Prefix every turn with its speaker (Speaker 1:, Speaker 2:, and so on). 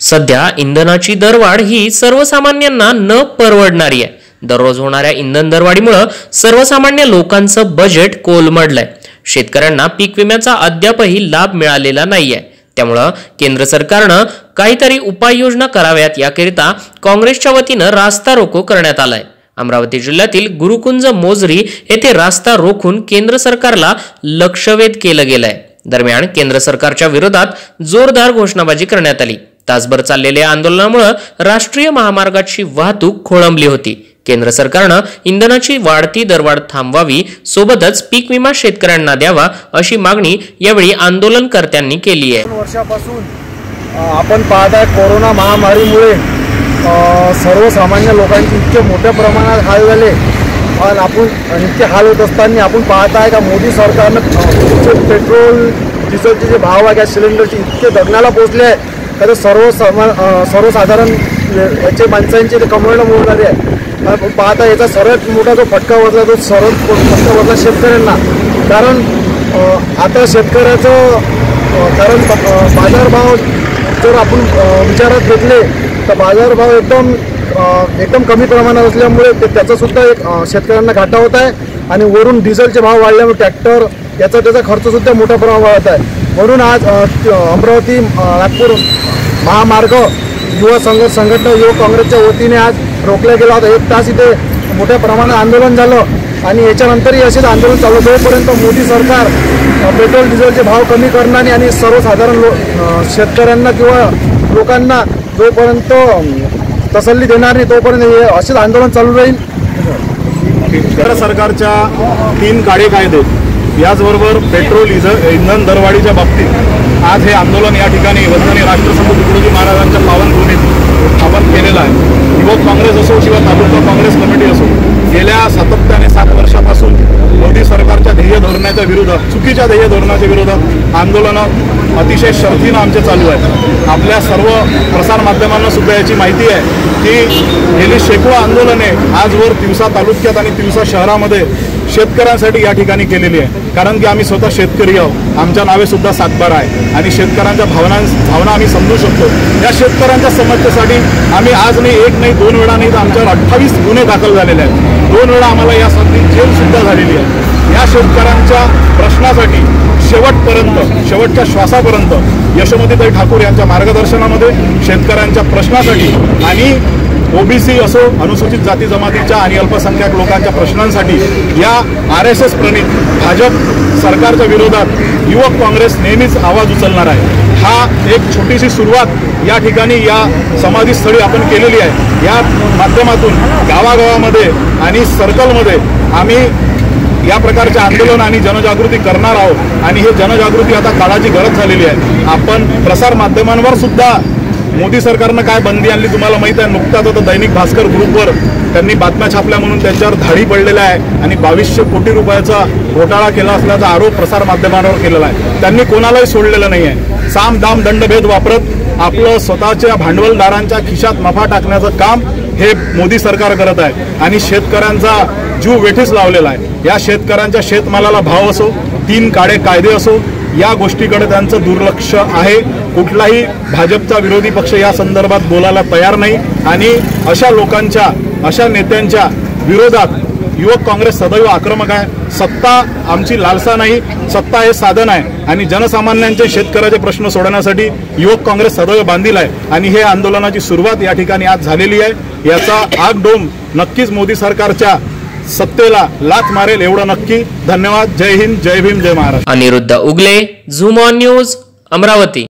Speaker 1: सध्या इंधनाची दरवाढ ही सर्वसामान्यांना न परवडणारी आहे। दररोज होणाऱ्या इंधन दरवाढीमुळे सर्वसामान्य लोकांचं बजेट कोलमडलंय। शेतकऱ्यांना पीक विम्याचा अद्यापही लाभ मिळालेला नाहीये। त्यामुळे केंद्र सरकारने काहीतरी उपाययोजना कराव्यात याकरिता काँग्रेसच्या वतीने रास्ता रोको करण्यात आलाय। अमरावती जिल्ह्यातील गुरुकुंज मोजरी येथे रास्ता रोखून केंद्र सरकारला लक्षवेध केलं गेलंय। दरम्यान केंद्र सरकारच्या विरोधात जोरदार घोषणाबाजी करण्यात आली। तासभर चाललेल्या आंदोलनामुळे राष्ट्रीय महामार्गाची वाहतूक खोळंबली होती। केंद्र सरकारने इंधनाची वाढती दरवाढ थांबवावी, सोबतच पीक विमा शेतकऱ्यांना द्यावा अशी मागणी यावेळी आंदोलनकर्त्यांनी केली आहे।
Speaker 2: वर्षापासून आपण पाहताय कोरोना महामारीमुळे सर्वसामान्य लोकांचे इतके मोठ्या प्रमाणात हाल झाले आणि आपण इतके हाल होत असताना आपण पाहताय का मोदी सरकारने पेट्रोल डिझेलचे जे भाव आहे गॅस सिलेंडरचे इतके दगनाला पोहोचले आहे का सर्वसाधारण याचे माणसांचे ते कमवणं मोडणारे आहे। पाहता याचा सर्वात मोठा जो फटका बसला तो फटका बसला शेतकऱ्यांना। कारण आता शेतकऱ्याचं बाजारभाव जर आपण विचारात घेतले तर बाजारभाव एकदम कमी प्रमाणात असल्यामुळे त्याचा सुद्धा एक शेतकऱ्यांना घाटा होत आहे आणि वरून डिझेलचे भाव वाढल्यामुळे ट्रॅक्टर त्याचा खर्च सुद्धा मोठ्या प्रमाणात वाढत आहे। म्हणून आज अमरावती नागपूर महामार्ग युवा संघटना युवक काँग्रेसच्या वतीने आज रोखला गेला होता। 1 तास इथे मोठ्या प्रमाणात आंदोलन झालं आणि याच्यानंतरही असेच आंदोलन चालू जोपर्यंत मोदी सरकार पेट्रोल डिझेलचे भाव कमी करणार आणि सर्वसाधारण शेतकऱ्यांना किंवा लोकांना जोपर्यंत तसल्ली देणार नाही तोपर्यंत हे असेच आंदोलन चालू राहील।
Speaker 3: केंद्र सरकारच्या 3 काळे कायदे याचबरोबर पेट्रोल इंधन दरवाढीच्या बाबतीत आज हे आंदोलन या ठिकाणी वंदनीय राष्ट्रसंत तुकडोजी महाराजांच्या पावनभूमीत आपण केलेलं आहे। युवक काँग्रेस असो किंवा तालुका काँग्रेस कमिटी असो, गेल्या सातत्याने 7 वर्षापासून मोदी सरकारच्या ध्येय धोरणाच्या विरोधात, चुकीच्या ध्येय धोरणाच्या विरोधात आंदोलनं अतिशय शर्थीनं आमचे चालू आहेत। आपल्या सर्व प्रसारमाध्यमांना सुद्धा याची माहिती आहे की गेली शेकडो आंदोलने आजवर तिवसा तालुक्यात आणि तिवसा शहरामध्ये शेतकऱ्यांसाठी या ठिकाणी केलेली आहे। कारण की आम्ही स्वतः शेतकरी आहोत, आमच्या नावे सुद्धा सातबारा आहे आणि शेतकऱ्यांच्या भावना आम्ही समजू शकतो। या शेतकऱ्यांच्या समस्येसाठी आम्ही आज नाही, 1 नाही, 2 वेळा नाही तर आमच्यावर 28 गुन्हे दाखल झालेले आहेत। 2 वेळा आम्हाला यासाठी जेल सुद्धा झालेली आहे। या शेतकऱ्यांच्या प्रश्नासाठी शेवटच्या श्वासापर्यंत यशोमतीताई ठाकूर यांच्या मार्गदर्शनामध्ये शेतकऱ्यांच्या प्रश्नासाठी आणि ओबीसी असो, अनुसूचित जाती जमातीच्या आणि अल्पसंख्याक लोकांच्या प्रश्नांसाठी या RSS प्रणित भाजप सरकारच्या विरोधात युवक काँग्रेस नेहमीच आवाज उचलणार आहे। हा एक छोटीशी सुरुवात या ठिकाणी या समाधीस्थळी आपण केलेली आहे। या माध्यमातून गावागावामध्ये आणि सर्कलमध्ये आम्ही या प्रकारचे आंदोलन आणि जनजागृती करणार आहोत आणि हे जनजागृती आता काळाची गरज झालेली आहे। आपण प्रसार माध्यमांवर सुद्धा मोदी सरकारनं काय बंदी आणली तुम्हाला माहिती आहे। नुकताच आता दैनिक भास्कर ग्रुपवर त्यांनी बातम्या छापल्या म्हणून त्यांच्यावर धाडी पडलेल्या आहे आणि 2200 कोटी रुपयाचा घोटाळा केला असल्याचा आरोप प्रसार माध्यमांवर केलेला आहे। त्यांनी कोणालाही सोडलेलं नाही आहे। साम दाम दंडभेद वापरत आपलं स्वतःच्या भांडवलदारांच्या खिशात नफा टाकण्याचं काम हे मोदी सरकार करत आहे आणि शेतकऱ्यांचा जीव वेठीस लावलेला आहे। या शेतकऱ्यांच्या शेतमालाला भाव असो, 3 काळे कायदे असो, या गोष्टीकडे त्यांचं दुर्लक्ष आहे। कुठलाही भाजपचा विरोधी पक्ष या संदर्भात बोलायला तयार नाही आणि अशा लोकांच्या, अशा नेत्यांच्या विरोधात युवक काँग्रेस सदैव आक्रमक आहे। सत्ता आमची लालसा नाही, सत्ता हे साधन आहे आणि जनसामान्यांचे शेतकऱ्याचे प्रश्न सोडवण्यासाठी युवक काँग्रेस सदैव बांधील आहे आणि हे आंदोलनाची सुरुवात या ठिकाणी आज झालेली आहे। याचा आगडोम नक्कीच मोदी सरकारच्या सत्तेला लाथ मारेल एवढं नक्की। धन्यवाद। जय हिंद, जय भीम, जय Maharashtra.
Speaker 1: Aniruddha Ugale, zoom on news, Amravati.